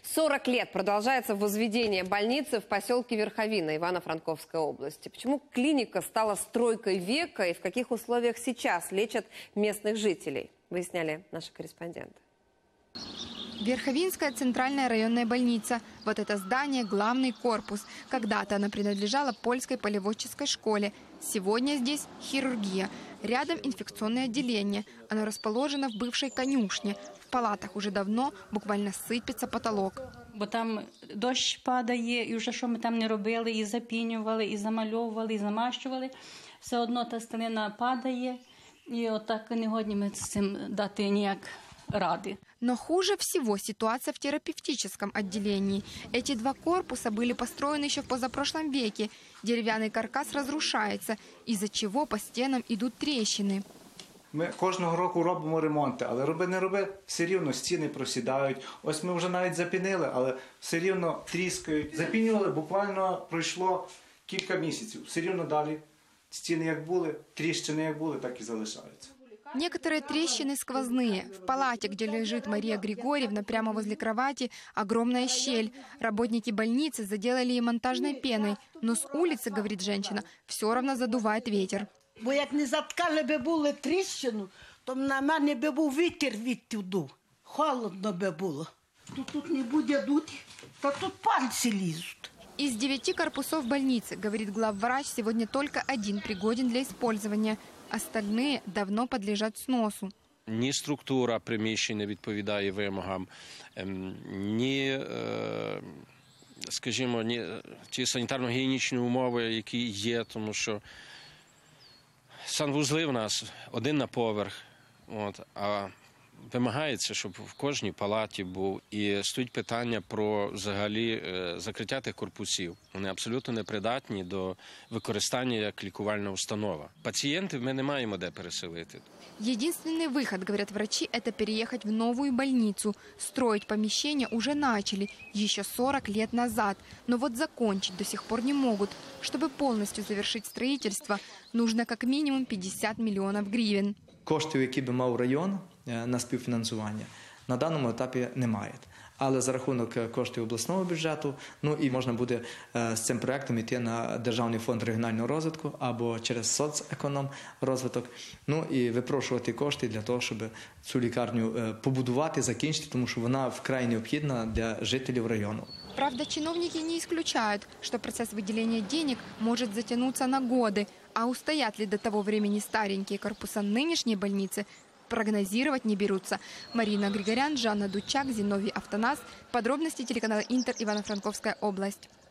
40 лет продолжается возведение больницы в поселке Верховина Ивано-Франковской области. Почему клиника стала стройкой века и в каких условиях сейчас лечат местных жителей, выясняли наши корреспонденты. Верховинская центральная районная больница. Вот это здание – главный корпус. Когда-то она принадлежала польской полеводческой школе. Сегодня здесь хирургия. Рядом инфекционное отделение. Оно расположено в бывшей конюшне. В палатах уже давно буквально сыпется потолок. Бо там дощ падає, і вже що ми там не робили, і запінювали, і замальовували, і замащували, все одно та стелина падає, і отак не годні ми з цим дати ніяк рады. Но хуже всего ситуация в терапевтическом отделении. Эти два корпуса были построены еще в позапрошлом веке. Деревянный каркас разрушается, из-за чего по стенам идут трещины. Ми кожного року робимо ремонти, але роби, все рівно стіни просідають. Ось ми вже навіть запінили, але все рівно тріскають. Запінювали, буквально пройшло кілька місяців. Все рівно далі стіни як були, тріщини як були, так і залишаються. Некоторые трещины сквозные. В палате, где лежит Мария Григорьевна, прямо возле кровати, огромная щель. Работники больницы заделали ее монтажной пеной. Но с улицы, говорит женщина, все равно задувает ветер. Бо як не заткали би були тріщину, то на мене би був вітер відтюди. Холодно би було. Тут не буде дути, та тут пальці лізуть. Из 9 корпусов больницы, говорит главврач, сегодня только один пригоден для использования. Остальные давно подлежат сносу. Ні структура приміщень не відповідає вимогам, ні, скажімо, ні ті санітарно-гігієнічні умови, які є, тому що санвузли в нас один на поверх, а вимагається, щоб в кожній палаті був. І стоїть питання про взагалі закриття тих корпусів. Вони абсолютно непридатні до використання як лікувальна установа. Пацієнтів ми не маємо де переселити. Единственный выход, говорят врачи, это переехать в новую больницу. Строить помещение уже начали, еще 40 лет назад. Но вот закончить до сих пор не могут. Чтобы полностью завершить строительство, нужно как минимум 50 миллионов гривен. Коштів, які би мав район на співфінансування, на даному етапі немає. Але за рахунок коштів обласного бюджету, і можна буде з цим проєктом йти на Державний фонд регіонального розвитку або через соцекономрозвиток, і випрошувати кошти для того, щоб цю лікарню побудувати, закінчити, тому що вона вкрай необхідна для жителів району. Правда, чиновники не исключают, что процесс выделения денег может затянуться на годы. А устоят ли до того времени старенькие корпуса нынешней больницы, прогнозировать не берутся. Марина Григорян, Жанна Дучак, Зиновий Автонас. Подробности телеканала Интер, Ивано-Франковская область.